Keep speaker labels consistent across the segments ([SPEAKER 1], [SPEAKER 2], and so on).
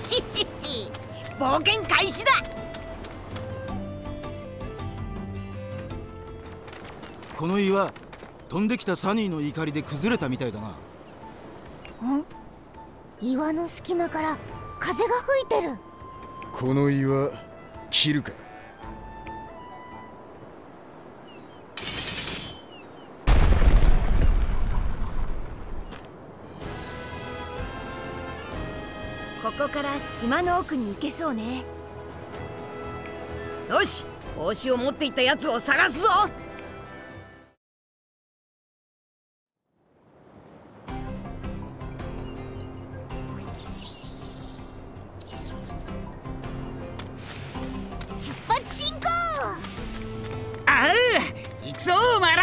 [SPEAKER 1] 冒険開始だ。
[SPEAKER 2] この岩、飛んできたサニーの怒りで崩れたみたいだな。
[SPEAKER 3] 岩の隙間から風が吹いてる。
[SPEAKER 4] この岩切るか。
[SPEAKER 1] ここから島の奥に行けそうね。よし、帽子を持っていったやつを探すぞ。
[SPEAKER 3] 出発進行。
[SPEAKER 5] あう、行くぞお前ら。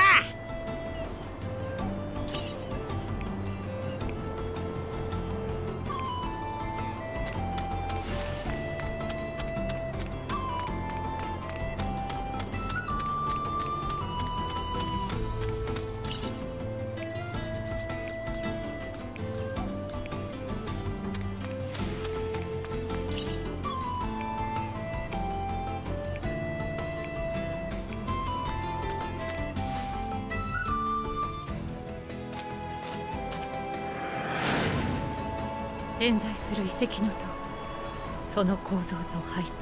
[SPEAKER 6] 点在する遺跡の塔、その構造と配置、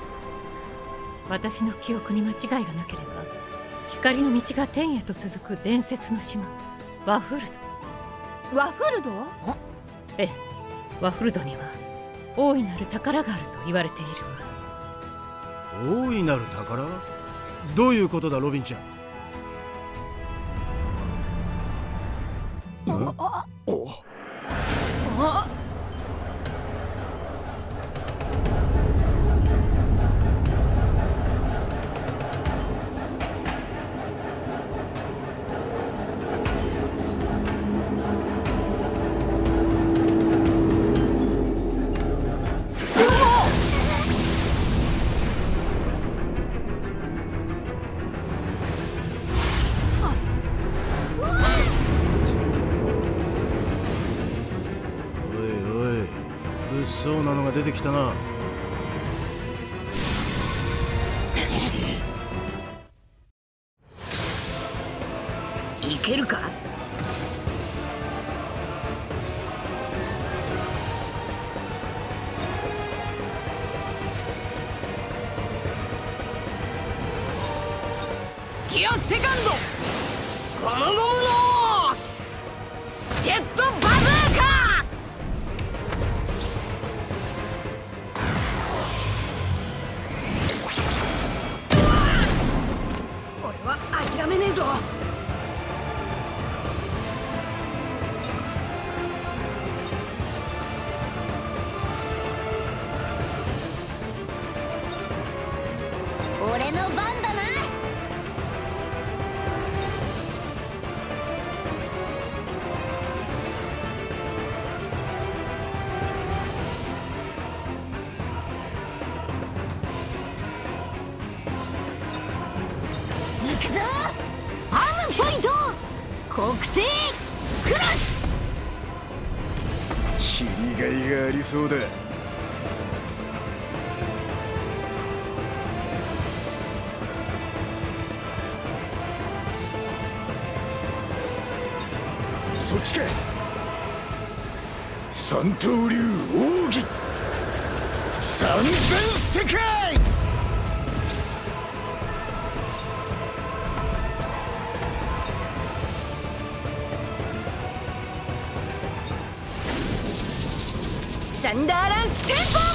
[SPEAKER 6] 私の記憶に間違いがなければ光の道が天へと続く伝説の島ワフルド。
[SPEAKER 1] ワフルド？
[SPEAKER 6] ええ、ワフルドには大いなる宝があると言われている
[SPEAKER 2] わ。大いなる宝？どういうことだロビンちゃん。物騒なのが出てきたな。
[SPEAKER 1] いけるか？ギアセカンド、ゴムゴムのジェットバズーカ。諦めねえぞ。
[SPEAKER 3] 俺の番だな。行くぞ。アームポイント国定クラス。
[SPEAKER 4] 切りがいがありそうだ。そっちか。三刀流奥義三千世界。
[SPEAKER 1] サンダーランステンポ。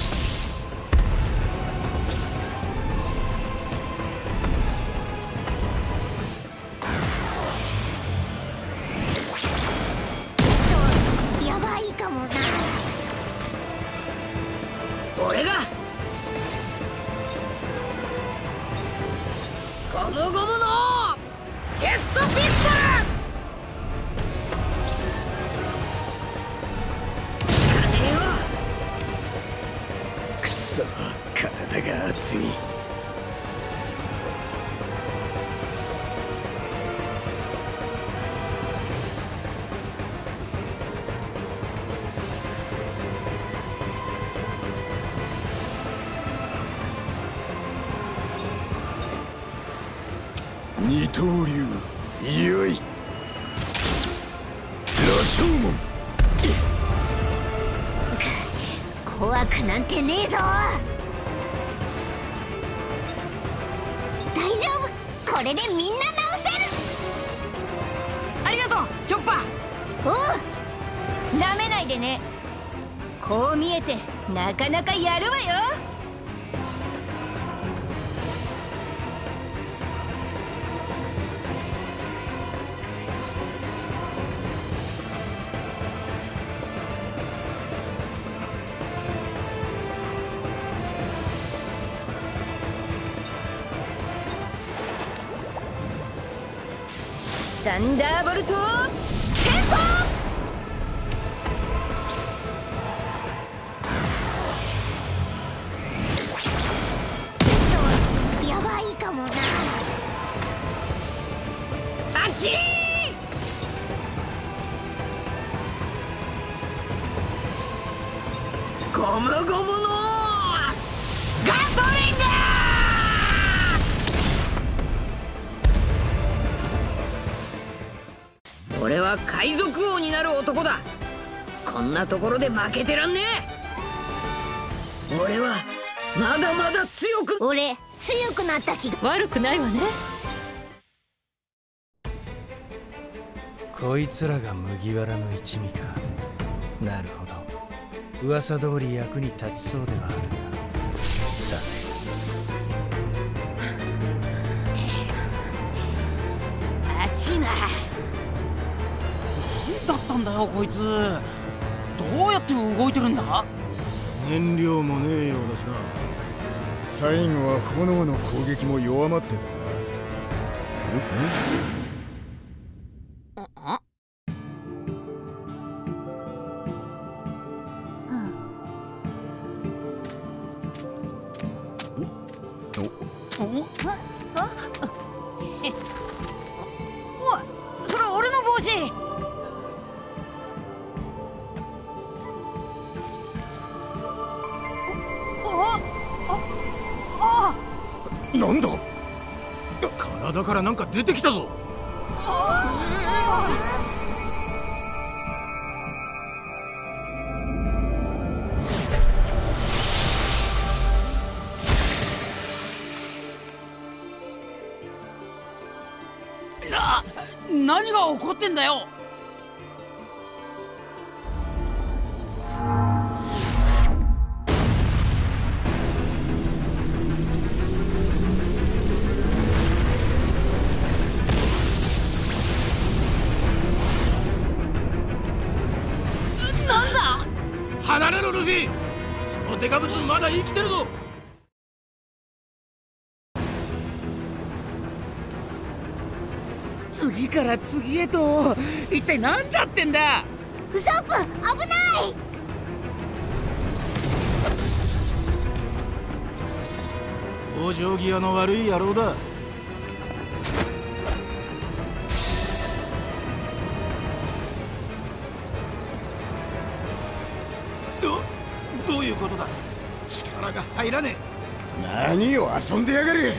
[SPEAKER 3] やばいかもな。
[SPEAKER 1] 俺がゴムゴムのジェットピストル。
[SPEAKER 4] 体が熱い。 二刀流よい。羅生門。
[SPEAKER 3] 怖くなんてねえぞ。大丈夫、これでみんな直せる。
[SPEAKER 1] ありがとうチョッパー。
[SPEAKER 3] おう、なめないでね。こう見えてなかなかやるわよ。サンダーボルトテンポ。やばいかもな。
[SPEAKER 1] あっちー。ゴムゴムのガトリング。俺は海賊王になる男だ。こんなところで負けてらんねえ。俺はまだまだ強く。
[SPEAKER 3] 俺強くなった気が。
[SPEAKER 6] 悪くないわね。
[SPEAKER 2] こいつらが麦わらの一味か。なるほど、噂通り役に立ちそうではあるが、さ
[SPEAKER 1] あっちな。
[SPEAKER 5] だったんだよこいつ。どうやって動いてるんだ。
[SPEAKER 2] 燃料もねえようだしな。
[SPEAKER 4] 最後は炎の攻撃も弱まってたな。
[SPEAKER 1] おい、それ俺の帽子。
[SPEAKER 4] なんだ。
[SPEAKER 2] 体からなんか出てきたぞ。
[SPEAKER 5] 何が起こってんだよ。
[SPEAKER 2] 離れろルフィ。そのデカブツまだ生きてるぞ。
[SPEAKER 5] 次から次へと一体何だってんだ。
[SPEAKER 3] ウソップ危ない。
[SPEAKER 2] 往生際の悪い野郎だ。どういうことだ。力が入らねえ。
[SPEAKER 4] 何を遊んでやがる。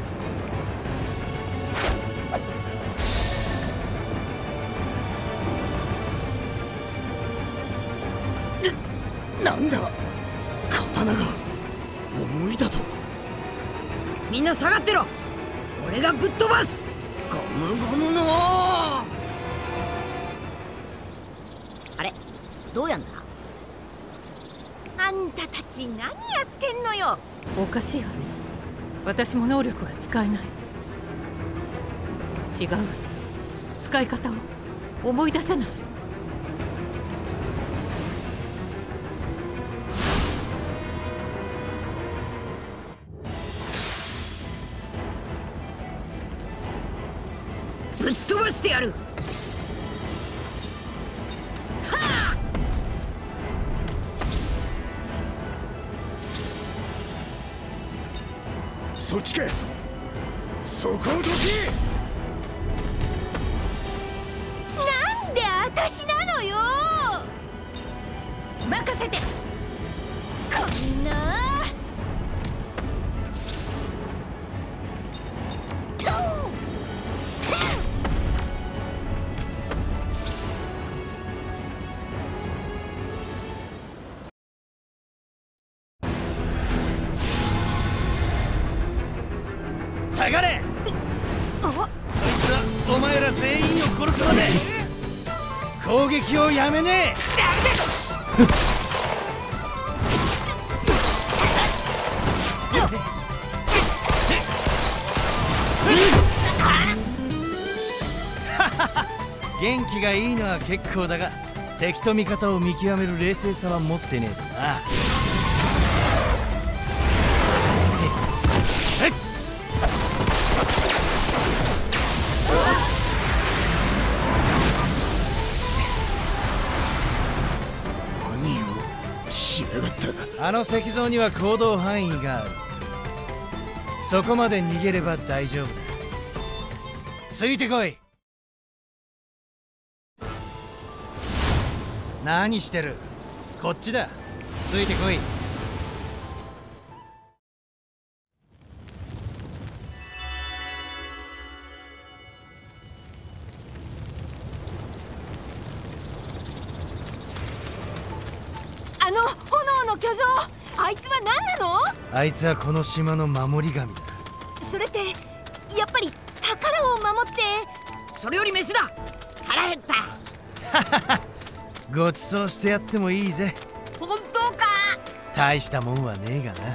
[SPEAKER 4] なんだ、刀が重いだと。
[SPEAKER 1] みんな下がってろ。俺がぶっ飛ばす。ゴムゴムの。あれ、どうやんだ。あんたたち何やってんのよ。
[SPEAKER 6] おかしいわね。私も能力が使えない。違うわね。使い方を思い出せない。
[SPEAKER 1] ぶっ飛ばしてやる。
[SPEAKER 4] そっちか。そこをどけ。
[SPEAKER 3] なんで私なのよ。任せて。こんなと
[SPEAKER 2] 下がれ。そいつはお前ら全員を殺すまで攻撃をやめねえ。元気がいいのは結構だが、敵と味方を見極める冷静さは持ってねえとな。
[SPEAKER 4] 何をしやがった。
[SPEAKER 2] あの石像には行動範囲がある。そこまで逃げれば大丈夫だ。ついてこい。何してる？こっちだ。ついてこい。
[SPEAKER 3] 炎の巨像、あいつは何なの？
[SPEAKER 2] あいつはこの島の守り神だ。
[SPEAKER 3] それってやっぱり宝を守って。
[SPEAKER 1] それより飯だ。腹減った。
[SPEAKER 2] ごちそうしてやってもいいぜ。
[SPEAKER 1] 本当か？
[SPEAKER 2] 大したもんはねえがな。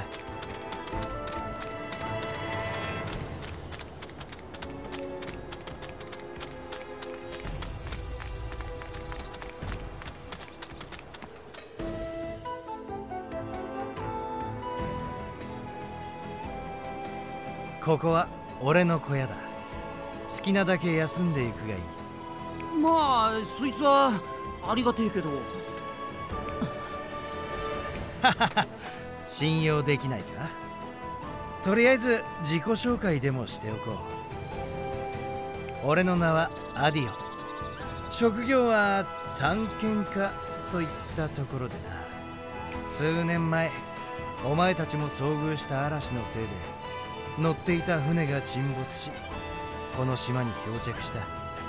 [SPEAKER 2] ここは俺の小屋だ。好きなだけ休んでいくがいい。
[SPEAKER 5] まあそいつはありがてえけど。
[SPEAKER 2] 信用できないか？とりあえず自己紹介でもしておこう。俺の名はアディオ。職業は探検家といったところでな。数年前お前たちも遭遇した嵐のせいで乗っていた船が沈没し、この島に漂着した。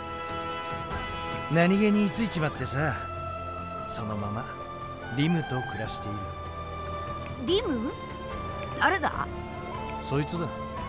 [SPEAKER 2] 何気についちまってさ、そのままリムと暮らしている。
[SPEAKER 3] リム？誰だ？
[SPEAKER 2] そいつだ。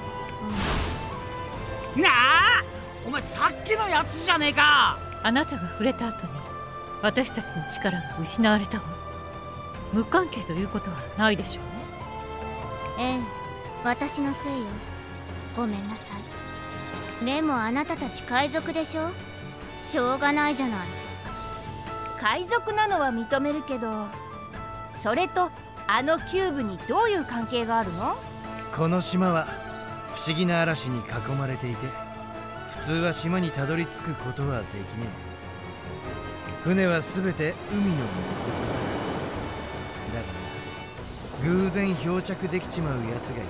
[SPEAKER 5] なあ、お前さっきのやつじゃねえか。
[SPEAKER 6] あなたが触れた後に私たちの力が失われたわ。無関係ということはないでしょうね。
[SPEAKER 3] ええ、私のせいよ。ごめんなさい。でもあなたたち海賊でしょ？しょうがないじゃない。海賊なのは認めるけど、それとあのキューブにどういう関係があるの？
[SPEAKER 2] この島は不思議な嵐に囲まれていて、普通は島にたどり着くことはできねえ。船は全て海の水だ。だから偶然漂着できちまうやつがいる。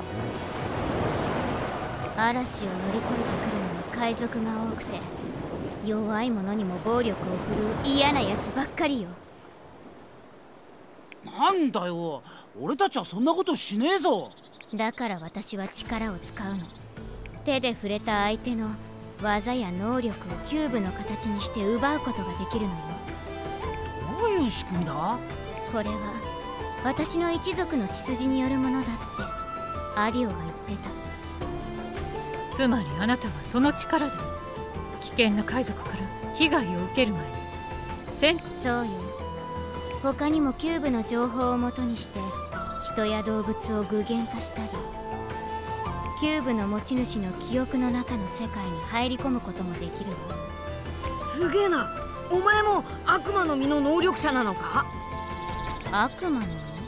[SPEAKER 3] 嵐を乗り越えてくるのは海賊が多くて、弱い者にも暴力を振るう嫌なやつばっかりよ。
[SPEAKER 5] なんだよ、俺たちはそんなことしねえぞ。
[SPEAKER 3] だから私は力を使うの。手で触れた相手の技や能力をキューブの形にして奪うことができるのよ。
[SPEAKER 5] どういう仕組みだ？
[SPEAKER 3] これは私の一族の血筋によるものだってアディオが言ってた。
[SPEAKER 6] つまりあなたはその力で危険な海賊から被害を受ける前に
[SPEAKER 3] そうよ。他にもキューブの情報をもとにして人や動物を具現化したり、キューブの持ち主の記憶の中の世界に入り込むこともできるわ。
[SPEAKER 1] すげえな。お前も悪魔の実の能力者なのか？
[SPEAKER 3] 悪魔の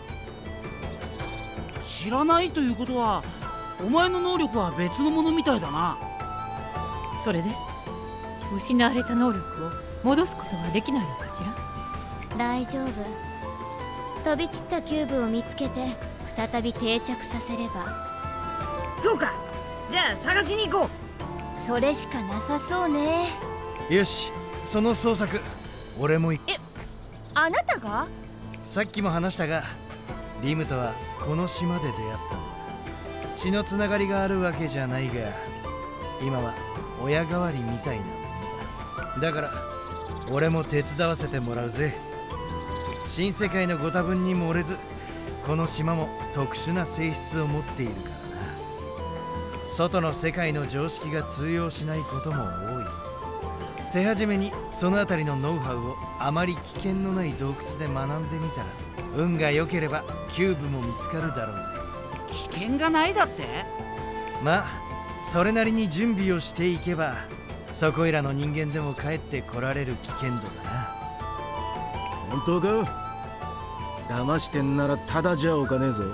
[SPEAKER 3] 実？
[SPEAKER 5] 知らないということはお前の能力は別のものみたいだな。
[SPEAKER 6] それで失われた能力を戻すことはできないのかしら？
[SPEAKER 3] 大丈夫。飛び散ったキューブを見つけて再び定着させれば。
[SPEAKER 1] そうか。じゃあ探しに行こ
[SPEAKER 3] う。それしかなさそうね。
[SPEAKER 2] よし、その捜索俺も行く。
[SPEAKER 3] あなたが？
[SPEAKER 2] さっきも話したが、リムとはこの島で出会ったんだ。血のつながりがあるわけじゃないが、今は親代わりみたいなものだ。だから俺も手伝わせてもらうぜ。新世界のご多分に漏れず、この島も特殊な性質を持っているからな。 外の世界の常識が通用しないことも多い。手始めにそのあたりのノウハウをあまり危険のない洞窟で学んでみたら、運が良ければキューブも見つかるだろうぜ。
[SPEAKER 5] 危険がないだって？
[SPEAKER 2] まあそれなりに準備をしていけば、そこいらの人間でも帰ってこられる危険度だな。
[SPEAKER 4] 本当か？騙してんならただじゃおかねえぞ。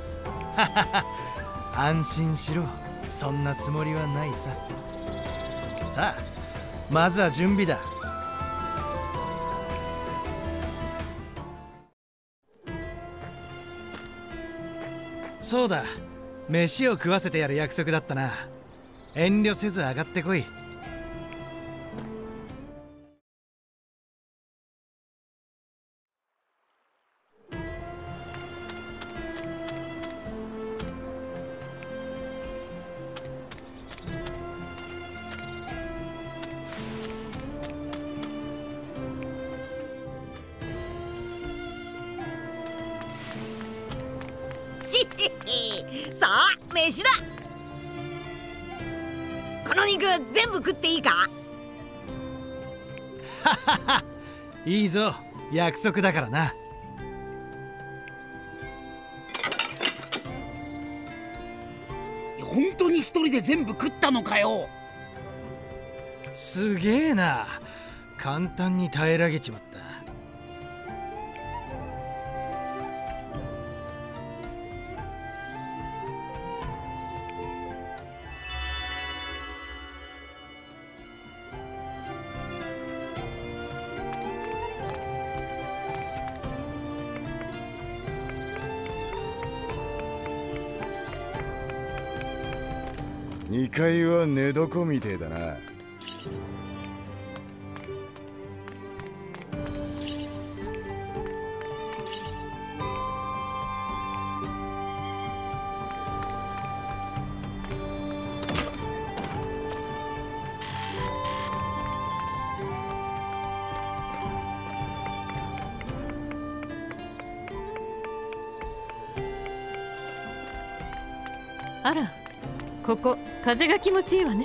[SPEAKER 2] 安心しろ、そんなつもりはないさ。さあまずは準備だ。そうだ、飯を食わせてやる約束だったな。遠慮せず上がってこい。
[SPEAKER 1] さあ飯だ。この肉全部食っていいか？
[SPEAKER 2] いいぞ、約束だからな。
[SPEAKER 5] 本当に一人で全部食ったのかよ。
[SPEAKER 2] すげえな、簡単に耐えらげちまった。
[SPEAKER 4] 2階は寝床みてえだな。
[SPEAKER 6] あら、ここ風が気持ちいいわね。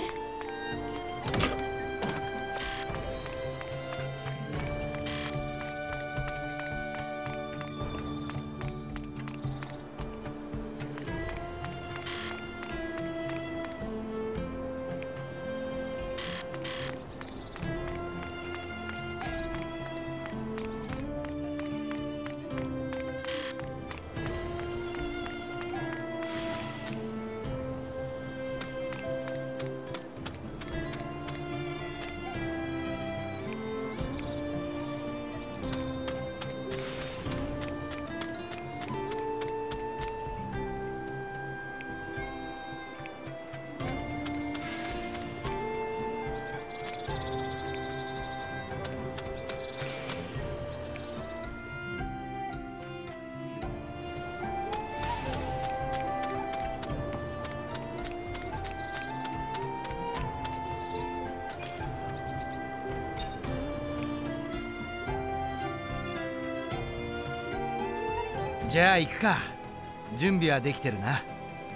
[SPEAKER 2] じゃあ行くか。準備はできてるな。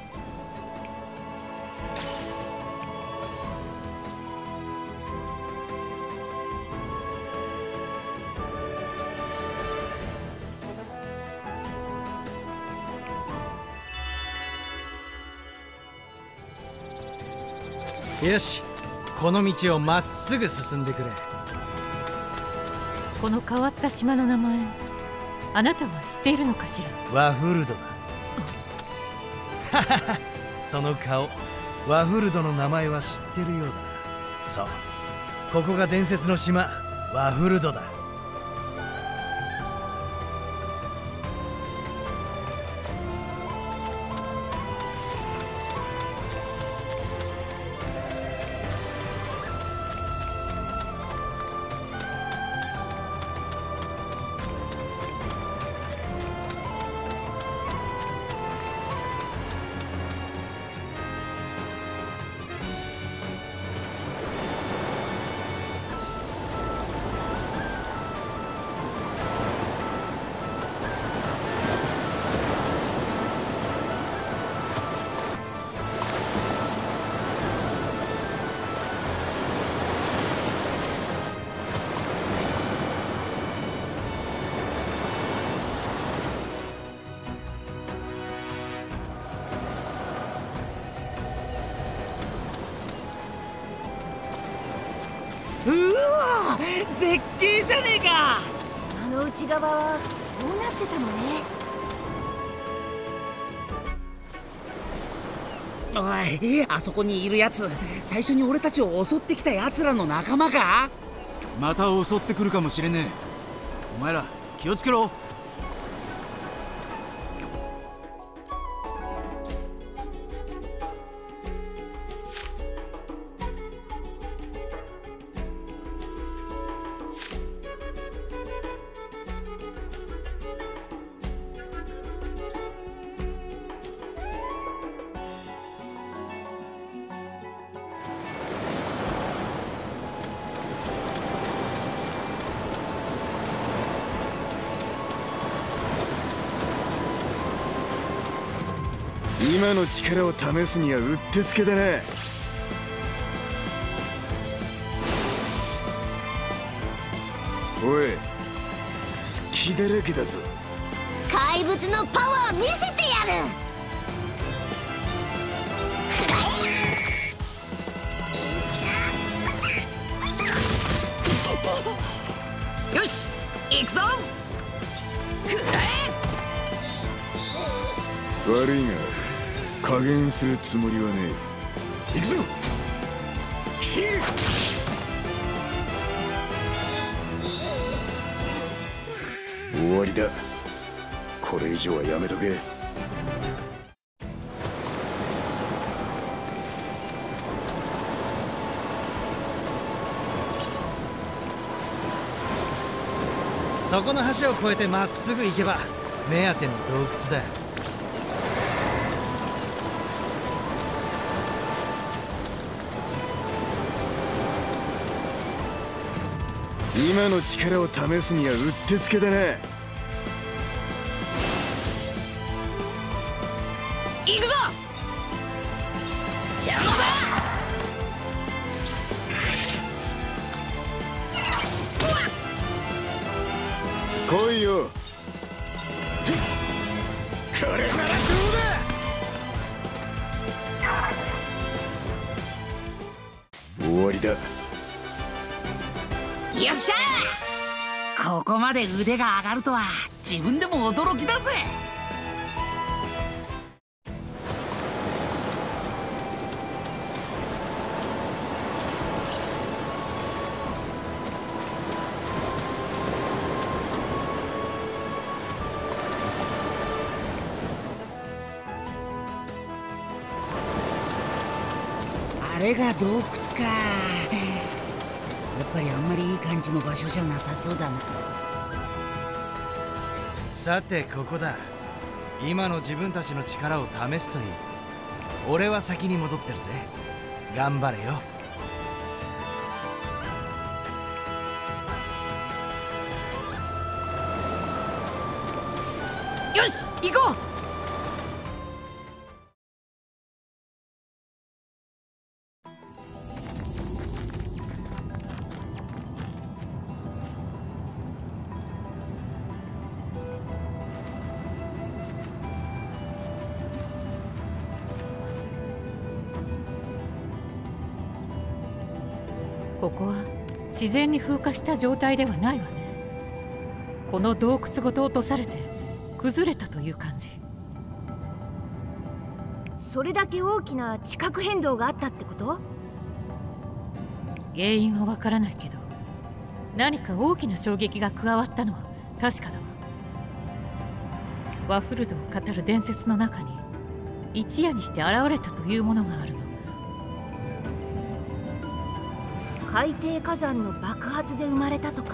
[SPEAKER 2] よし、この道をまっすぐ進んでくれ。
[SPEAKER 6] この変わった島の名前、あなたは知っているのかしら？
[SPEAKER 2] ワフルドだ。その顔、ワフルドの名前は知ってるようだな。そう、ここが伝説の島ワフルドだ。
[SPEAKER 5] 絶景じゃねえか。
[SPEAKER 7] 島の内側はこうなってたのね。
[SPEAKER 5] おい、あそこにいるやつ、最初に俺たちを襲ってきたやつらの仲間か？
[SPEAKER 4] また襲ってくるかもしれねえ。お前ら気をつけろ。
[SPEAKER 8] 今の力を試すにはうってつけだな。おい、隙だらけだぞ。
[SPEAKER 3] 怪物のパワー見せてやる。
[SPEAKER 1] よし、行くぞ。くらえ。
[SPEAKER 8] 悪いが加減するつもりはねえ。行くぞ。終わりだ。これ以上はやめとけ。
[SPEAKER 2] そこの橋を越えてまっすぐ行けば目当ての洞窟だ。
[SPEAKER 8] 今の力を試すにはうってつけだな。
[SPEAKER 1] 行くぞ。邪魔だ。
[SPEAKER 8] 来いよ。これならどうだ。終わりだ。
[SPEAKER 1] よっしゃ
[SPEAKER 5] ここまで腕が上がるとは自分でも驚きだぜ。あれが洞窟か。やっぱりあんまりいい感じの場所じゃなさそうだな。
[SPEAKER 2] さてここだ。今の自分たちの力を試すといい。俺は先に戻ってるぜ。頑張れよ。
[SPEAKER 1] よし、行こう。
[SPEAKER 6] ここは自然に風化した状態ではないわね。この洞窟ごと落とされて崩れたという感じ。
[SPEAKER 7] それだけ大きな地殻変動があったってこと？
[SPEAKER 6] 原因はわからないけど、何か大きな衝撃が加わったのは確かだわ。ワフルドを語る伝説の中に一夜にして現れたというものがあるの。
[SPEAKER 7] 海底火山の爆発で生まれたとか。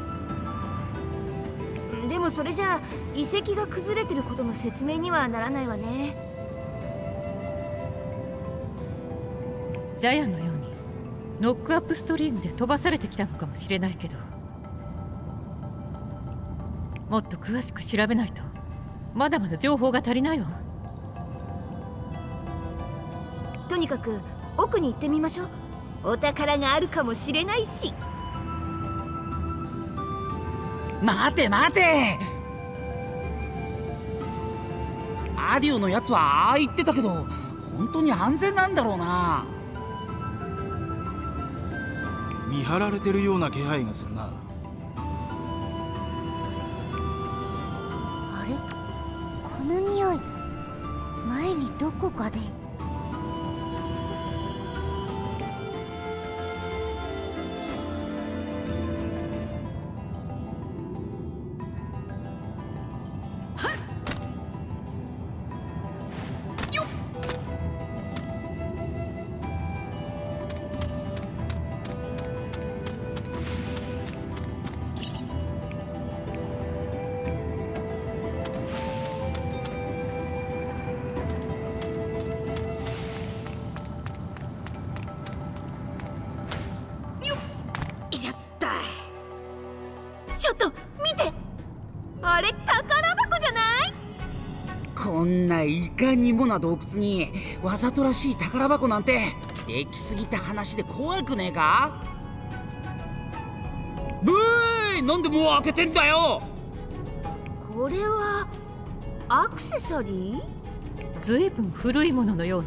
[SPEAKER 7] でもそれじゃあ遺跡が崩れてることの説明にはならないわね。
[SPEAKER 6] ジャヤのようにノックアップストリームで飛ばされてきたのかもしれないけど、もっと詳しく調べないとまだまだ情報が足りないわ。
[SPEAKER 7] とにかく奥に行ってみましょう。お宝があるかもしれないし。
[SPEAKER 5] 待て待て。アディオのやつはああ言ってたけど、本当に安全なんだろうな。
[SPEAKER 4] 見張られてるような気配がするな。
[SPEAKER 3] あれ、この匂い、前にどこかで。
[SPEAKER 7] ちょっと見て、あれ宝箱じゃない？
[SPEAKER 5] こんないかにもな洞窟にわざとらしい宝箱なんてできすぎた話で怖くねえか？ブーイ、なんでもう開けてんだよ。
[SPEAKER 7] これはアクセサリー？
[SPEAKER 6] ずいぶん古いもののようね。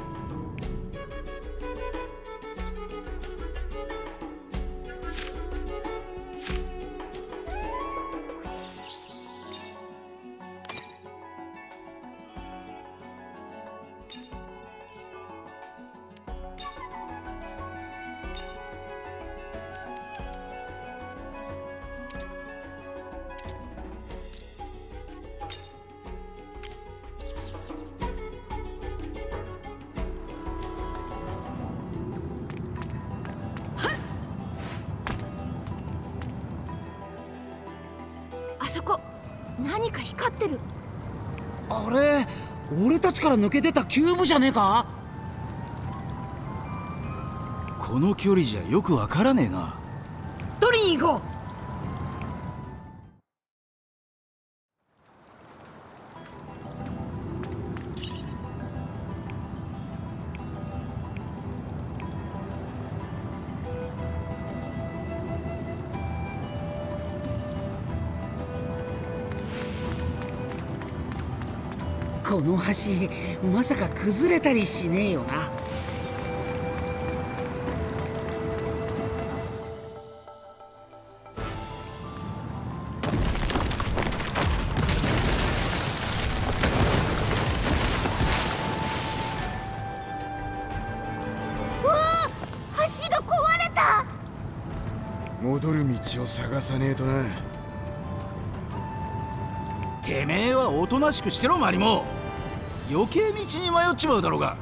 [SPEAKER 7] あそこ何か光ってる。
[SPEAKER 5] あれ、俺たちから抜けてたキューブじゃねえか？
[SPEAKER 4] この距離じゃよくわからねえな。
[SPEAKER 1] 取りに行こう。
[SPEAKER 5] この橋まさか崩れたりしねえよな。
[SPEAKER 3] うわあ、橋が壊れた。
[SPEAKER 8] 戻る道を探さねえとな。
[SPEAKER 4] てめえはおとなしくしてろ、マリモ。余計道に迷っちまうだろうが。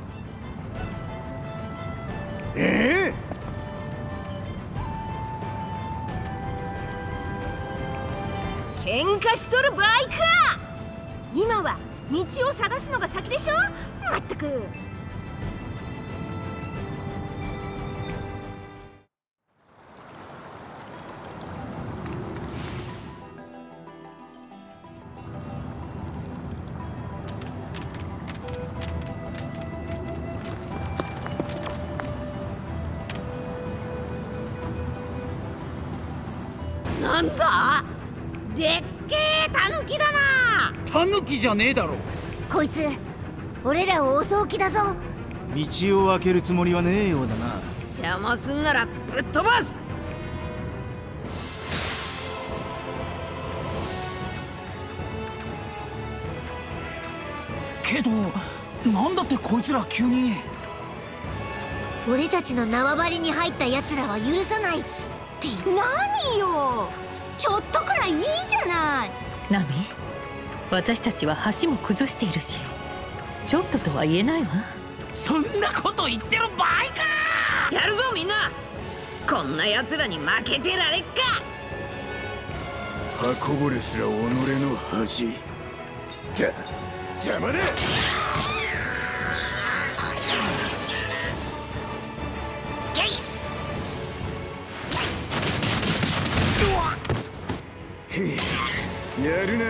[SPEAKER 7] 喧嘩しとる場合か。今は道を探すのが先でしょ。まったく。
[SPEAKER 1] なんだ？でっけえタヌキだな。
[SPEAKER 5] タヌキじゃねえだろ。
[SPEAKER 3] こいつ俺らを襲う気だぞ。
[SPEAKER 4] 道を開けるつもりはねえようだな。
[SPEAKER 1] 邪魔すんならぶっ飛ばす。
[SPEAKER 5] けどなんだってこいつら急に。
[SPEAKER 3] 俺たちの縄張りに入った奴らは許さないって言って。
[SPEAKER 7] 何よ、ちょっとくらいいいじゃない。
[SPEAKER 6] ナミ、私たちは橋も崩しているし、ちょっととは言えないわ。
[SPEAKER 5] そんなこと言ってる場合か。
[SPEAKER 1] やるぞみんな。こんな奴らに負けてられっか。
[SPEAKER 8] 刃こぼれすら己の恥だ。邪魔だ。やるな。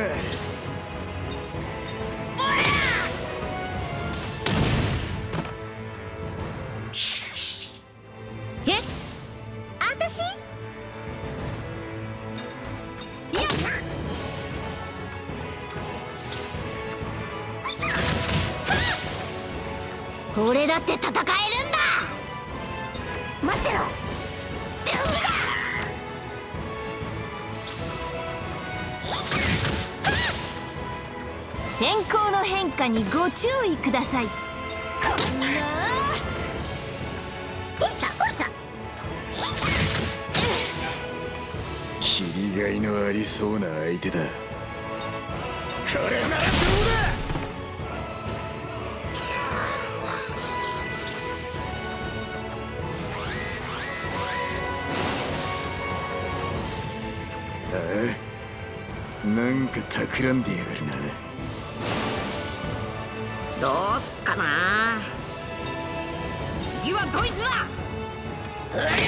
[SPEAKER 3] え、あたし？いや、俺だって戦えるんだ。待ってろ。
[SPEAKER 7] 天候の変化にご注意ください。こんな
[SPEAKER 8] 切りがいのありそうな相手だ。これならどうだ。ああ、なんか企んでやがるな。
[SPEAKER 1] どうすっかな。次はドイツだ。うりゃ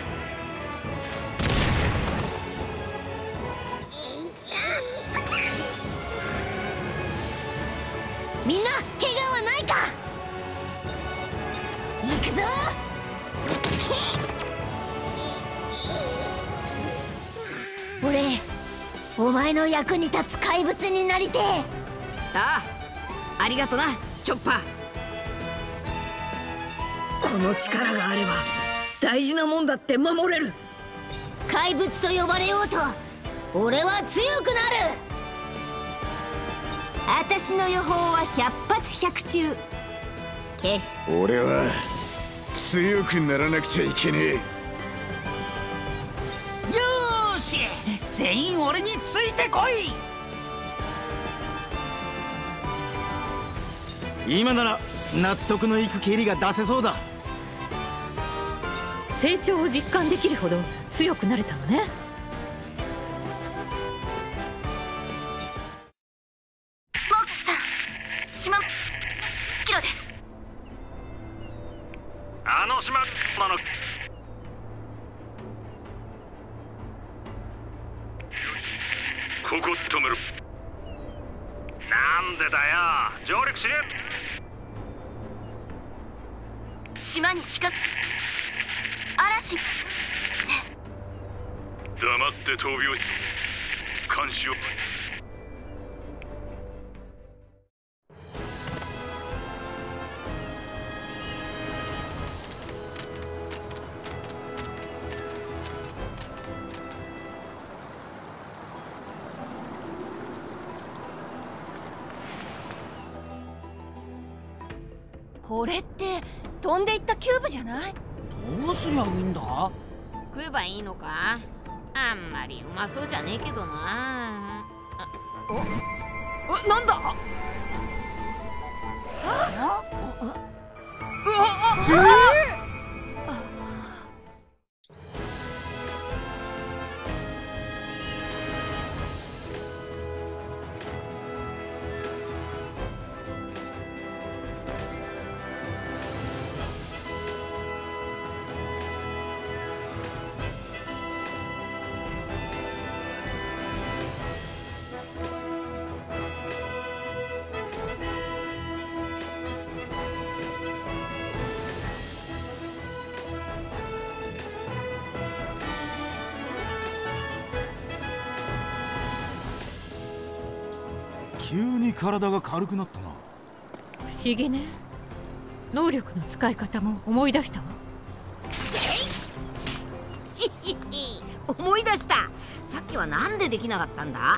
[SPEAKER 3] みんな怪我はないか。行くぞ。俺、お前の役に立つ怪物になりてえ。
[SPEAKER 1] ああ、ありがとなチョッパー。この力があれば大事なもんだって守れる。
[SPEAKER 3] 怪物と呼ばれようと俺は強くなる。
[SPEAKER 7] 私の予報は100発100中。決し
[SPEAKER 8] 俺は強くならなくちゃいけねえ。
[SPEAKER 5] よーし、全員俺についてこい。
[SPEAKER 4] 今なら納得のいく蹴りが出せそうだ。
[SPEAKER 6] 成長を実感できるほど強くなれたのね。
[SPEAKER 9] あの島なの。ここ止める。なんでだよ、上陸しねえ。
[SPEAKER 3] 島に近く嵐。
[SPEAKER 9] 黙って闘病監視を。
[SPEAKER 7] これって飛んでいったキューブじゃない？
[SPEAKER 5] どうすりゃいいんだ。
[SPEAKER 1] 食えばいいのか。あんまりうまそうじゃねえけどな。なんだ。
[SPEAKER 4] 急に体が軽くなったな。
[SPEAKER 6] 不思議ね。能力の使い方も思い出したわ。
[SPEAKER 1] 思い出した。さっきはなんでできなかったんだ。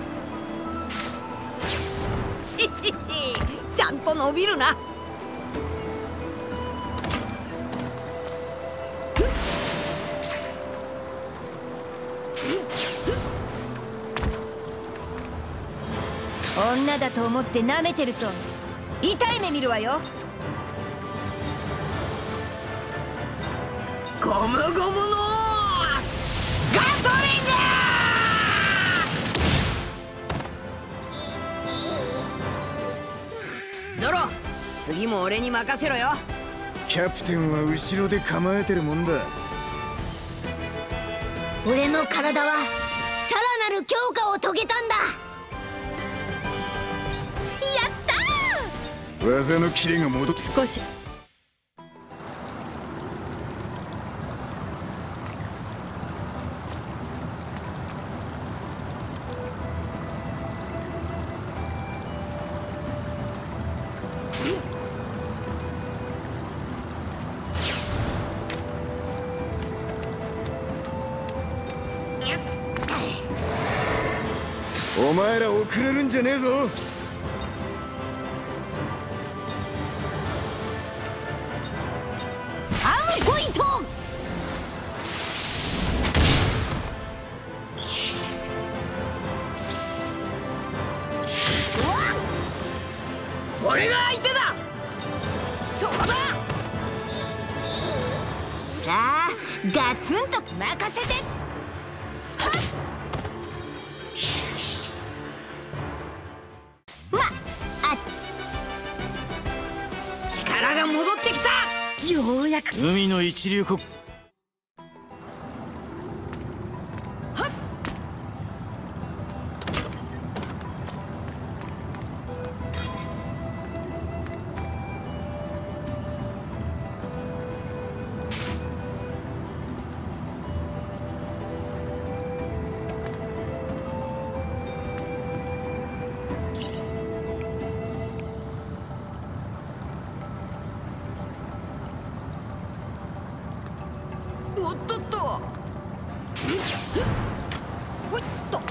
[SPEAKER 1] ちゃんと伸びるな。
[SPEAKER 7] 女だと思って舐めてると痛い目見るわよ。
[SPEAKER 1] ゴムゴムのガトリング！ゾロ、次も俺に任せろよ。
[SPEAKER 8] キャプテンは後ろで構えてるもんだ。
[SPEAKER 3] 俺の体はさらなる強化を遂げたんだ。
[SPEAKER 7] やったー！
[SPEAKER 8] 技のキレが戻っ
[SPEAKER 6] 少し
[SPEAKER 8] お前ら遅れるんじゃねえぞ。
[SPEAKER 3] アームポイント。
[SPEAKER 1] 俺が相手だ。そこだ。
[SPEAKER 7] さあガツンと任せて。
[SPEAKER 1] 力が戻ってきた。
[SPEAKER 7] ようやく
[SPEAKER 4] 海の一流国。
[SPEAKER 1] おっとっと。ほいっと。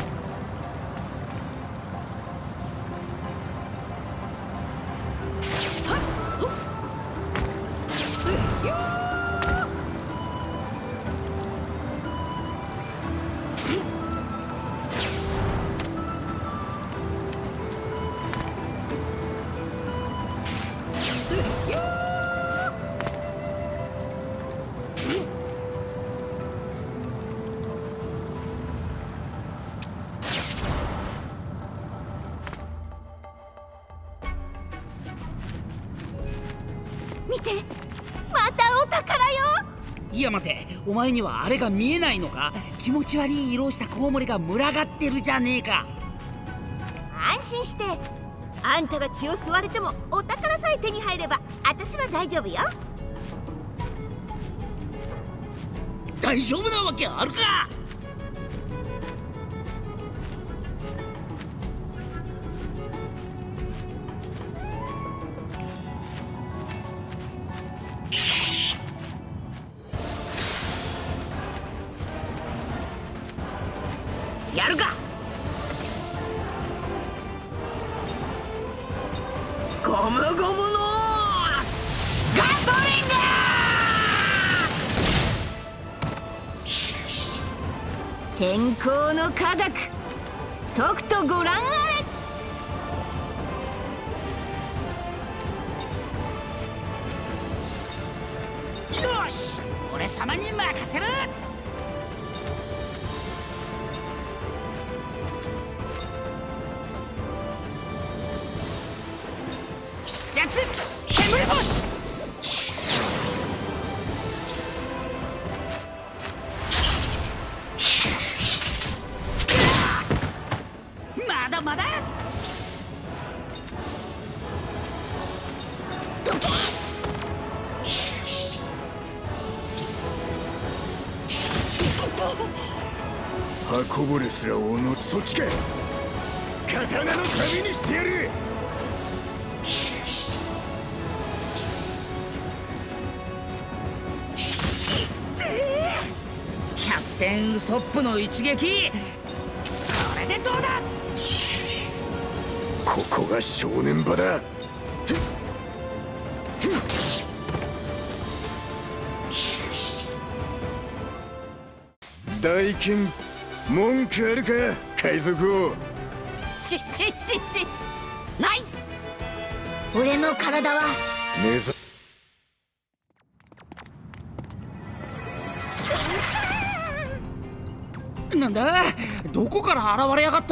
[SPEAKER 7] 見て、またお宝よ。
[SPEAKER 5] いや待て、お前にはあれが見えないのか？気持ち悪い色をしたコウモリが群がってるじゃねえか。
[SPEAKER 7] 安心して、あんたが血を吸われてもお宝さえ手に入れば私は大丈夫よ。
[SPEAKER 5] 大丈夫なわけあるか。
[SPEAKER 1] やるか。ゴムゴムのガトリング！
[SPEAKER 7] 天候の科学、とくとご覧あ
[SPEAKER 5] れ。よし、俺様に任せる。必殺煙星。まだまだ。
[SPEAKER 8] 刃こぼれすらおのそっちか。刀の旅にしてやる。
[SPEAKER 5] キャプテンウソップの一撃、これでどうだ。
[SPEAKER 8] ここが正念場だ。大剣文句あるか海賊王。
[SPEAKER 1] ない。俺の体は
[SPEAKER 5] なんだ、どこから現れやがった。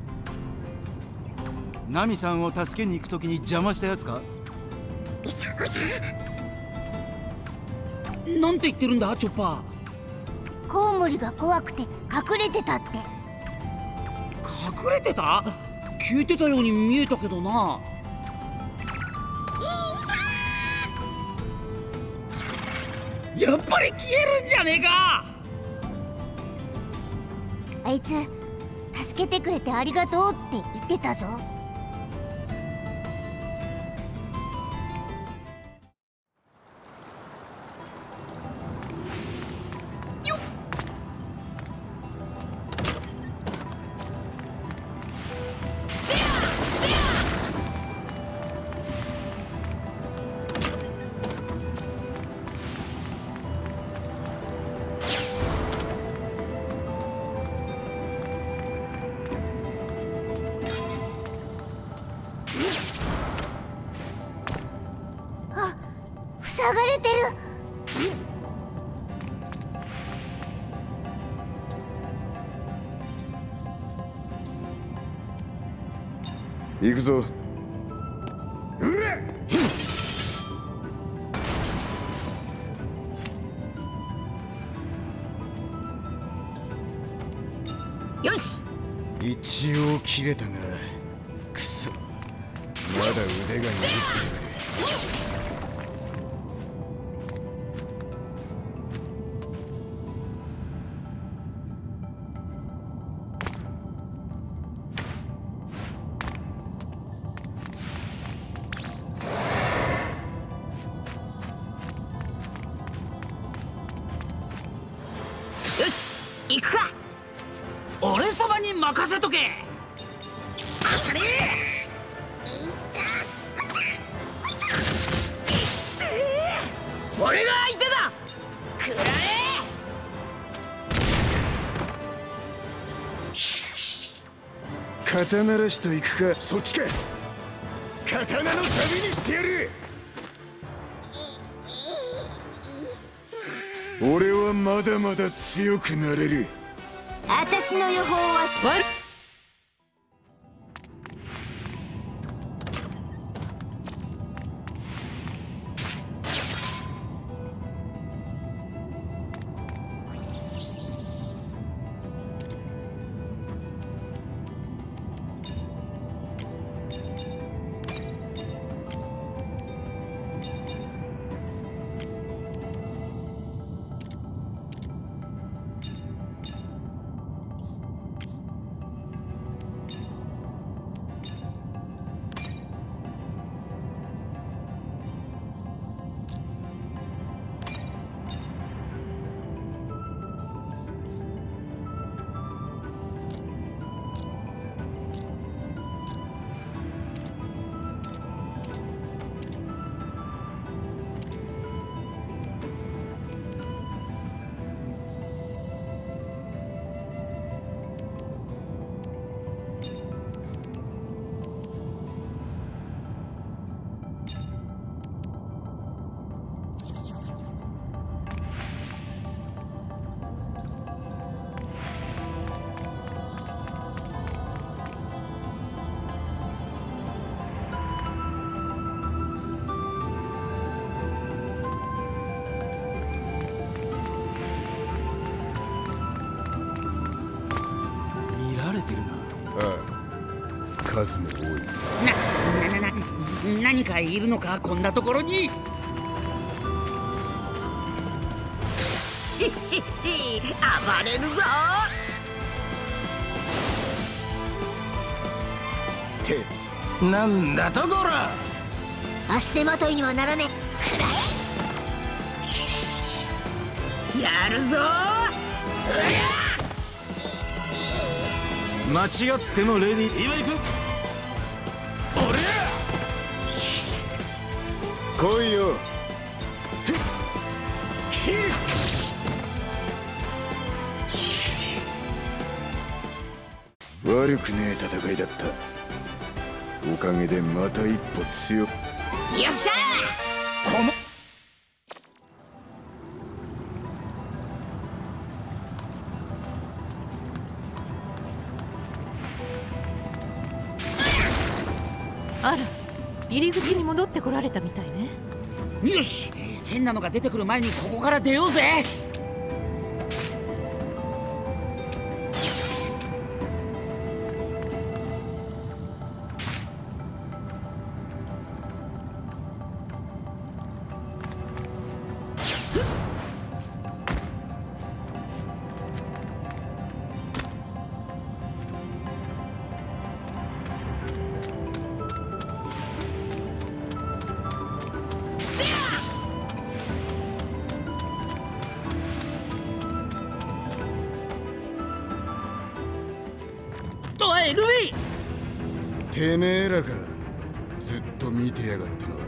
[SPEAKER 4] ナミさんを助けに行くときに邪魔したやつか。
[SPEAKER 5] なんて言ってるんだチョッパ
[SPEAKER 3] ー。コウモリが怖くて隠れてたって。
[SPEAKER 5] 隠れてた？消えてたように見えたけどな。やっぱり消えるんじゃねえか。
[SPEAKER 3] あいつ助けてくれてありがとうって言ってたぞ。塞がれてる。
[SPEAKER 8] 行くぞ。
[SPEAKER 1] よし。
[SPEAKER 8] 一応切れたが、くそ、まだ腕が握ってる。
[SPEAKER 1] よし、行くか。
[SPEAKER 5] 俺様に任せとけ。
[SPEAKER 1] 当たれ。俺が相手だ。食らえ。
[SPEAKER 8] 肩慣らしと行くか。そっちか。刀の旅にしてやる。俺はまだまだ強くなれる。
[SPEAKER 7] 私の予報は
[SPEAKER 8] 数も多い。
[SPEAKER 5] 何かいるのか、こんなところに。
[SPEAKER 1] し暴れるぞ。
[SPEAKER 4] ってなんだとこら。
[SPEAKER 3] 足手まといにはならねえ。くら
[SPEAKER 1] え。やるぞ。
[SPEAKER 4] 間違ってもレディー。今行く。俺
[SPEAKER 8] 来いよ。 悪くねえ戦いだった。おかげでまた一歩強く。
[SPEAKER 1] よっしゃー。
[SPEAKER 6] あら、入り口に戻ってこられたみたいね。
[SPEAKER 5] よし、変なのが出てくる前にここから出ようぜ。おいルビー、
[SPEAKER 8] てめえらがずっと見てやがったのは。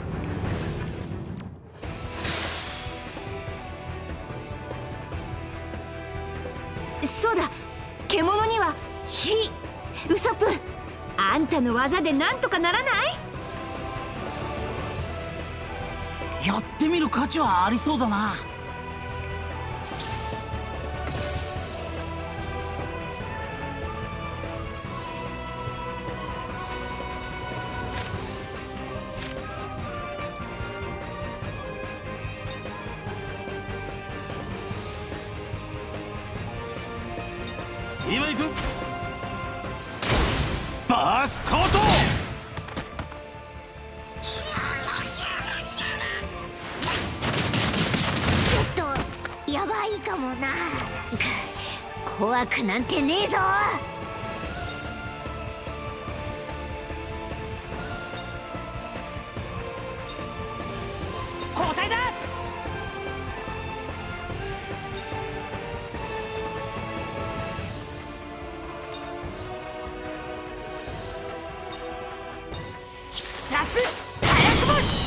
[SPEAKER 7] そうだ、獣には火。ウソップ、あんたの技でなんとかならない？
[SPEAKER 5] やってみる価値はありそうだな。
[SPEAKER 4] 今行く。バースコート。
[SPEAKER 3] ちょっとやばいかもな。怖くなんてねえぞ。
[SPEAKER 5] 交代だ。必殺火薬星。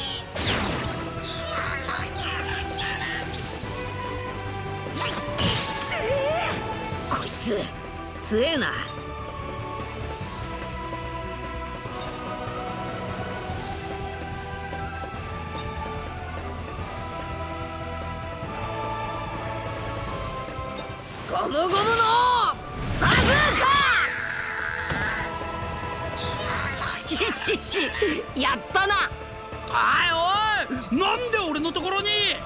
[SPEAKER 1] こいつ強えな。ゴムゴムのバズーカ。しやったな。
[SPEAKER 5] おいおい、なんで俺のところに。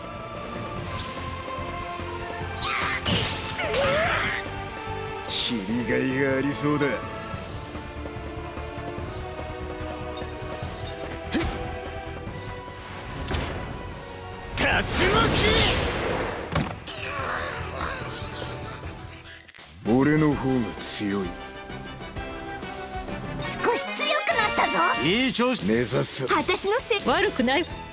[SPEAKER 8] 切りがいがありそうだ。竜巻。俺の方が強い。
[SPEAKER 3] 少し強くなったぞ。
[SPEAKER 8] いい調子。目指す。
[SPEAKER 7] 私のせい。
[SPEAKER 6] 悪くないわ。